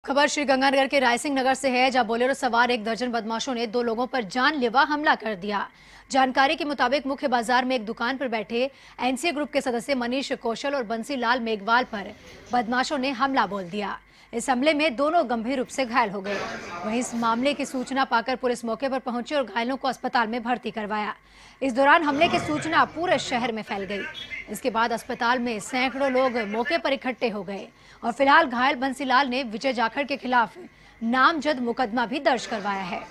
खबर श्रीगंगानगर के रायसिंह नगर से है, जहां बोलेरो सवार एक दर्जन बदमाशों ने 2 लोगों पर जानलेवा हमला कर दिया। जानकारी के मुताबिक मुख्य बाजार में एक दुकान पर बैठे एनसीए ग्रुप के सदस्य मनीष कौशल और बंसीलाल मेघवाल पर बदमाशों ने हमला बोल दिया। इस हमले में दोनों गंभीर रूप से घायल हो गए। वहीं इस मामले की सूचना पाकर पुलिस मौके पर पहुंची और घायलों को अस्पताल में भर्ती करवाया। इस दौरान हमले की सूचना पूरे शहर में फैल गई। इसके बाद अस्पताल में सैकड़ों लोग मौके पर इकट्ठे हो गए और फिलहाल घायल बंसीलाल ने विजय जाखड़ के खिलाफ नामजद मुकदमा भी दर्ज करवाया है।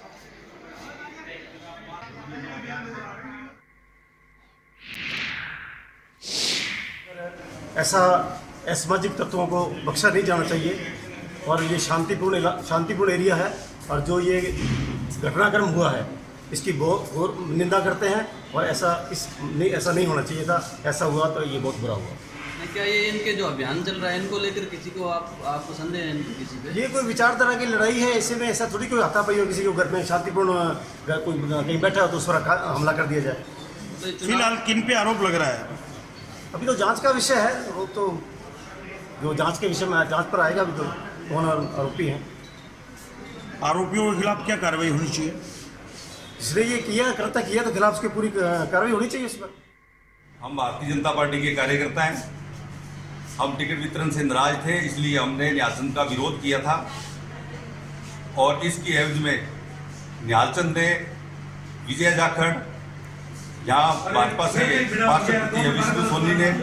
ऐसा असामाजिक तत्वों को बख्शा नहीं जाना चाहिए और ये शांतिपूर्ण एरिया है और जो ये घटनाक्रम हुआ है इसकी बहुत निंदा करते हैं और ऐसा नहीं होना चाहिए था। ऐसा हुआ तो ये बहुत बुरा हुआ। क्या ये इनके जो अभियान चल रहा है इनको लेकर किसी को आपको संदेह है इनको किसी पे? ये कोई विचारधारा की लड़ाई है, ऐसे में ऐसा थोड़ी कोई हाथापाई हो किसी के घर में शांतिपूर्ण कोई कहीं बैठा हो तो उस पर हमला कर दिया जाए। तो फिलहाल किन पे आरोप लग रहा है? अभी तो जांच का विषय है, वो तो जो जांच के विषय में जांच पर आएगा। अभी तो कौन आरोपी हैं, आरोपियों के खिलाफ क्या कार्रवाई होनी चाहिए? इसलिए ये करता किया तो खिलाफ उसकी पूरी कार्रवाई होनी चाहिए उस पर। हम भारतीय जनता पार्टी के कार्यकर्ता हैं। हम टिकट वितरण से नाराज थे, इसलिए हमने न्यालचंद का विरोध किया था और इसकी एवज में न्यालचंद ने विजय जाखड़, यहाँ भाजपा से पार्षद विष्णु सोनी ने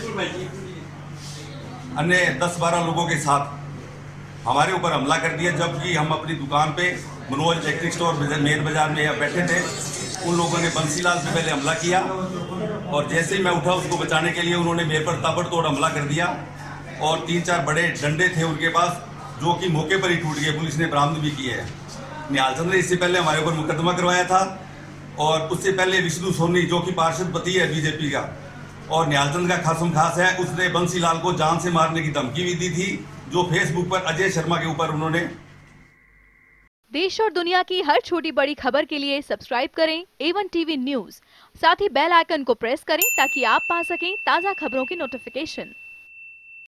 अन्य 10-12 लोगों के साथ हमारे ऊपर हमला कर दिया। जबकि हम अपनी दुकान पे मनोज इलेक्ट्रिक स्टोर मेर बाजार में बैठे थे, उन लोगों ने बंसीलाल से पहले हमला किया और जैसे ही मैं उठा उसको बचाने के लिए उन्होंने मेरे पर ताबड़तोड़ हमला कर दिया और 3-4 बड़े डंडे थे उनके पास जो कि मौके पर ही टूट गए। पुलिस ने बरामद भी किए हैं। न्यालचंद ने इससे पहले हमारे ऊपर मुकदमा करवाया था और उससे पहले विष्णु सोनी जो कि पार्षद पति है बीजेपी का और न्यालचंद का खासम खास है, उसने बंसीलाल को जान से मारने की धमकी भी दी थी, जो फेसबुक पर अजय शर्मा के ऊपर उन्होंने। देश और दुनिया की हर छोटी बड़ी खबर के लिए सब्सक्राइब करें A1 TV न्यूज़। साथ ही बेल आइकन को प्रेस करें ताकि आप पा सकें ताज़ा खबरों की नोटिफिकेशन।